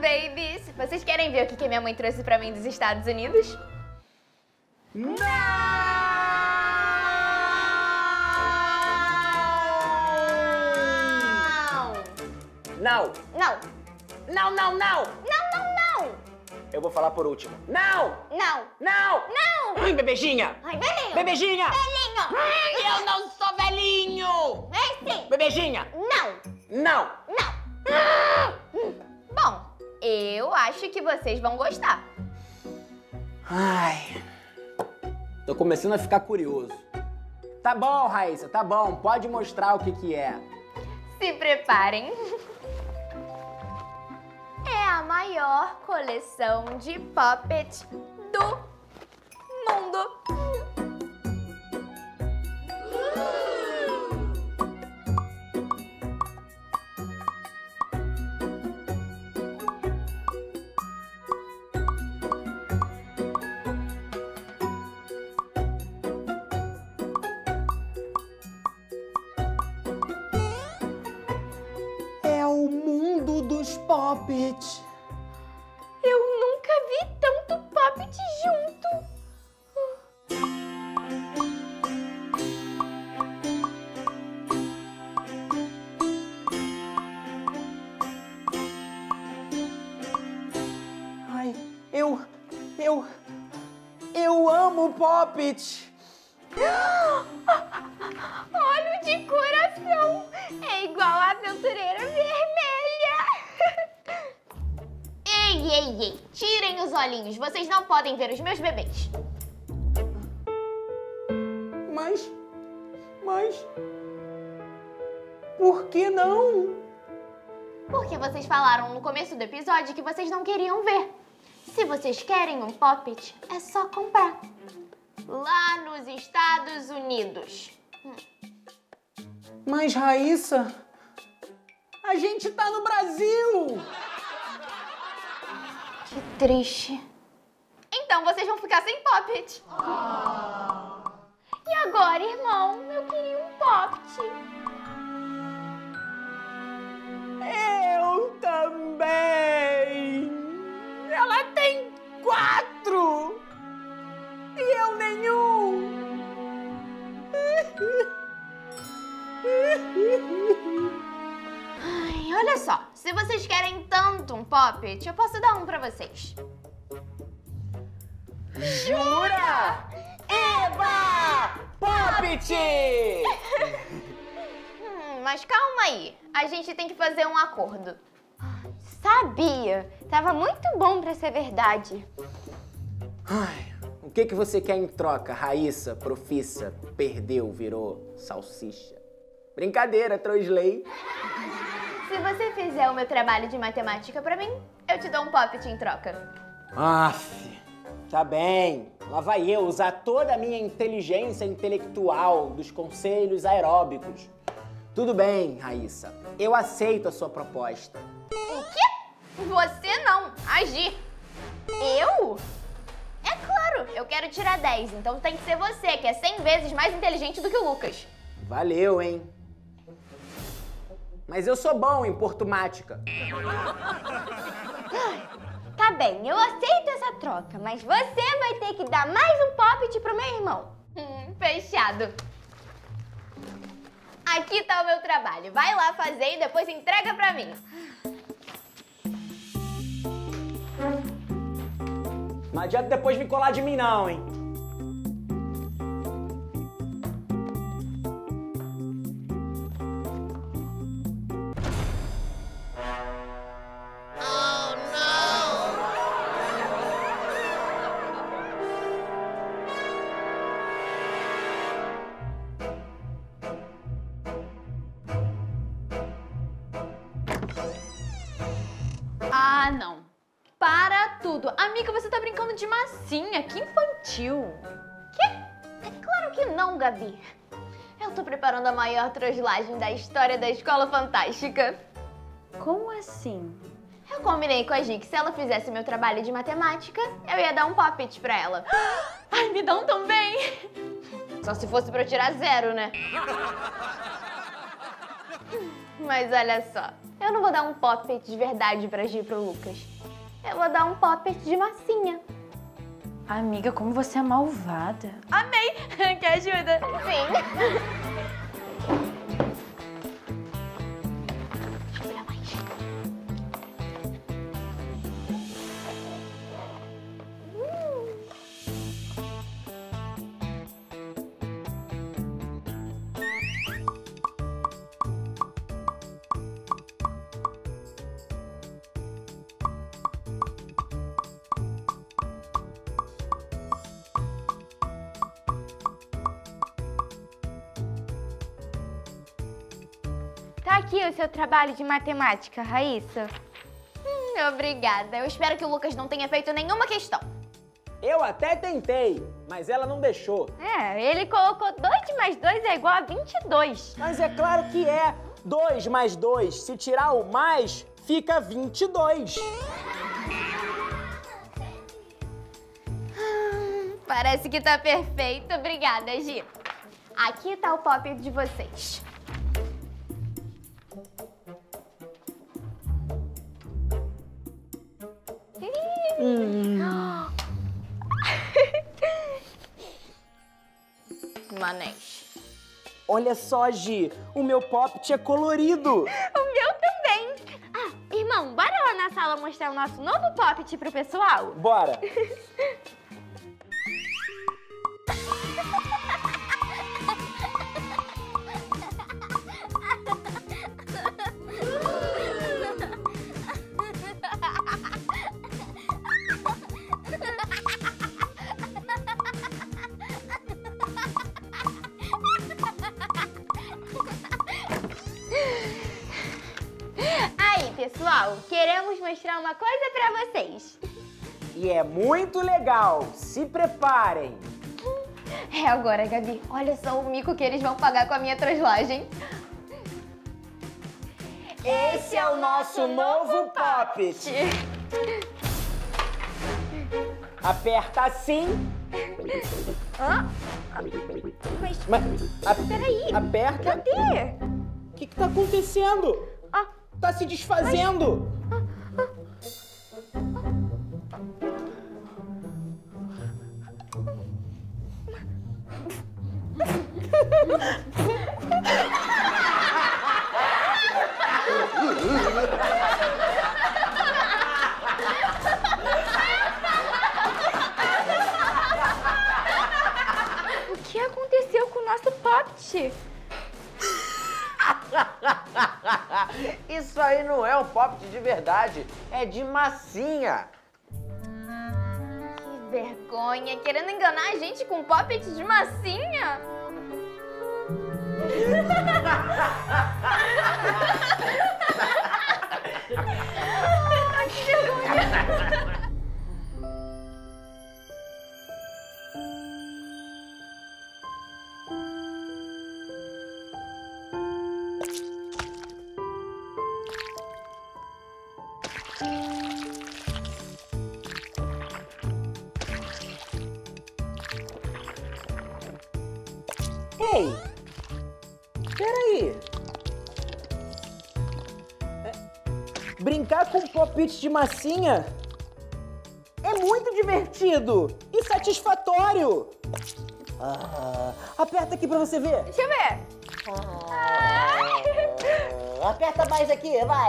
babies! Vocês querem ver o que minha mãe trouxe pra mim dos Estados Unidos? Não! Não! Não! Não, não, não! Não, não, não! Eu vou falar por último. Não! Não! Não! Não! Ai, bebejinha! Ai, velhinho! Bebejinha! Velhinho! Ai, eu não sou velhinho! É sim! Bebejinha! Não! Não! Não! Bom, eu acho que vocês vão gostar. Ai, tô começando a ficar curioso. Tá bom, Raíssa, tá bom. Pode mostrar o que é. Se preparem. É a maior coleção de puppets do mundo. É o mundo dos puppets. Eu nunca vi tanto puppet junto. Ai, eu amo puppet. Olho de coração. É igual a aventureira vermelha. Ei, ei, ei. Tirem os olhinhos. Vocês não podem ver os meus bebês. Mas... Por que não? Porque vocês falaram no começo do episódio que vocês não queriam ver. Se vocês querem um puppet, é só comprar. Lá nos Estados Unidos. Mas, Raíssa, a gente tá no Brasil! Que triste. Então vocês vão ficar sem puppet. E agora, irmão? Eu queria um puppet. Eu também! Ela tem 4! E eu nenhum! Ai, olha só. Se vocês querem tanto um puppet, eu posso dar um pra vocês. Jura? Eba! Puppet! Mas calma aí. A gente tem que fazer um acordo. Sabia. Tava muito bom pra ser verdade. Ai, o que você quer em troca, Raíssa, profissa? Perdeu, virou salsicha. Brincadeira, Trosley. Se você fizer o meu trabalho de matemática pra mim, eu te dou um puppet em troca. Aff, tá bem. Lá vai eu usar toda a minha inteligência intelectual dos conselhos aeróbicos. Tudo bem, Raíssa. Eu aceito a sua proposta. O quê? Você não. Agir. Eu? É claro, eu quero tirar 10, então tem que ser você, que é 100 vezes mais inteligente do que o Lucas. Valeu, hein? Mas eu sou bom em portumática. Tá bem, eu aceito essa troca, mas você vai ter que dar mais um puppet pro meu irmão. Fechado. Aqui tá o meu trabalho. Vai lá fazer e depois entrega pra mim. Não adianta depois vir colar de mim não, hein? Ah, não. Para tudo. Amiga, você tá brincando de massinha. Que infantil. Quê? É claro que não, Gabi. Eu tô preparando a maior trollagem da história da Escola Fantástica. Como assim? Eu combinei com a Gi que se ela fizesse meu trabalho de matemática, eu ia dar um puppet pra ela. Ai, me dão também. Só se fosse pra eu tirar 0, né? Mas olha só, eu não vou dar um poppet de verdade pra Gi e pro Lucas. Eu vou dar um poppet de massinha. Amiga, como você é malvada. Amei! Quer ajuda? Sim. Deixa eu olhar mais. Tá aqui o seu trabalho de matemática, Raíssa. Obrigada. Eu espero que o Lucas não tenha feito nenhuma questão. Eu até tentei, mas ela não deixou. É, ele colocou 2 mais 2 é igual a 22. Mas é claro que é. 2 mais 2, se tirar o mais, fica 22. Parece que tá perfeito. Obrigada, Gi. Aqui tá o poppet de vocês. Manés. Olha só, Gi, o meu poppet é colorido. O meu também. Ah, irmão, bora lá na sala mostrar o nosso novo poppet pro pessoal? Bora. Aí, pessoal, queremos mostrar uma coisa pra vocês. E é muito legal. Se preparem. É agora, Gabi. Olha só o mico que eles vão pagar com a minha translagem. Esse é o nosso novo poppet. Aperta assim. Hã? Peraí. Aperta. Cadê? O que tá acontecendo? Ah. Tá se desfazendo. O que aconteceu com o nosso poppet? Isso aí não é um poppet de verdade, é de massinha. Que vergonha. Querendo enganar a gente com um poppet de massinha? Que vergonha. Ei, peraí. Brincar com poppet de massinha é muito divertido e satisfatório. Aperta aqui pra você ver. Deixa eu ver. Aperta mais aqui, vai.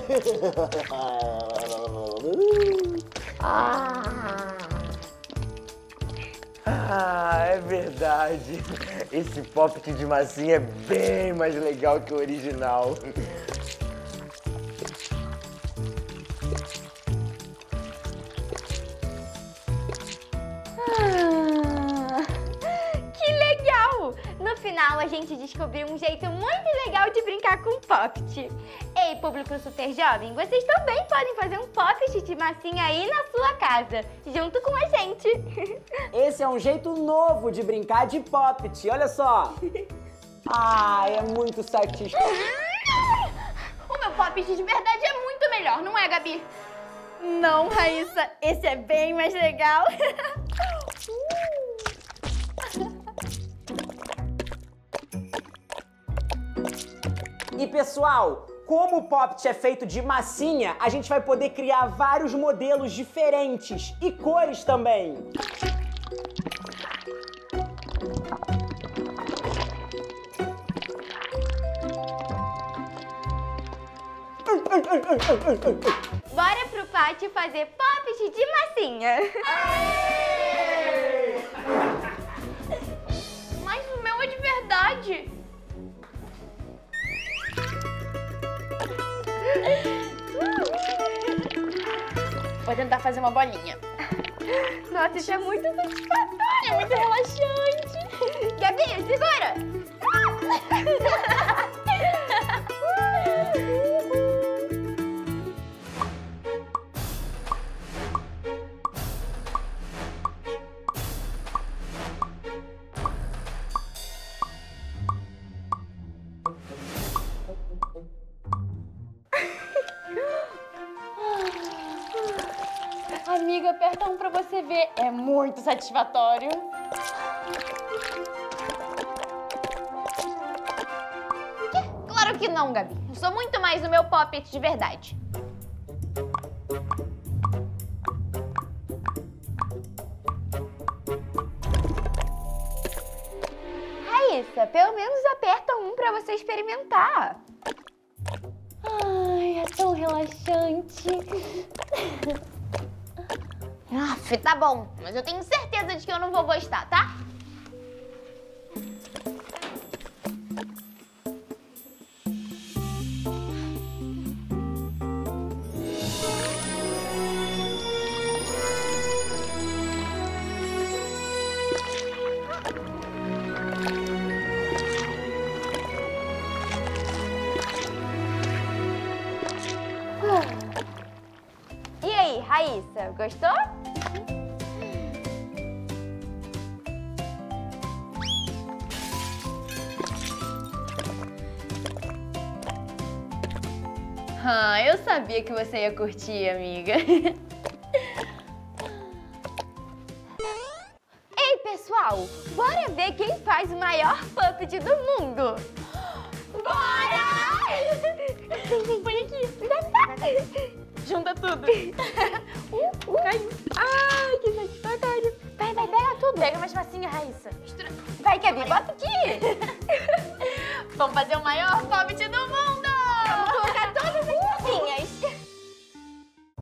É verdade. Esse poppet de massinha é bem mais legal que o original. Que legal! No final, a gente descobriu um jeito muito legal de brincar com poppet. Ei, público super jovem, vocês também podem fazer um poppet de massinha aí na sua casa, junto com a gente. Esse é um jeito novo de brincar de poppet, olha só. É muito satisfatório. O meu poppet de verdade é muito melhor, não é, Gabi? Não, Raíssa, esse é bem mais legal. E pessoal, como o Poppet é feito de massinha, a gente vai poder criar vários modelos diferentes e cores também. Bora pro pátio fazer Poppet de massinha. Mas o meu é de verdade. Vou tentar fazer uma bolinha. Nossa, isso é muito satisfatório. É muito relaxante. Gabi, segura. Amiga, aperta um pra você ver. É muito satisfatório. Claro que não, Gabi. Eu sou muito mais do meu Poppet de verdade. Raíssa, pelo menos aperta um pra você experimentar. Ai, é tão relaxante. Aff, tá bom. Mas eu tenho certeza de que eu não vou gostar, tá? E aí, Raíssa, gostou? Ah, eu sabia que você ia curtir, amiga. Ei, pessoal, bora ver quem faz o maior Puppet do mundo. Bora! Põe aqui. Junta tudo. Caiu. Ai, que satisfatório. Vai, pega tudo. Pega mais massinha, Raíssa. Vai, Gabi, bota aqui. Vamos fazer o maior Poppet do mundo.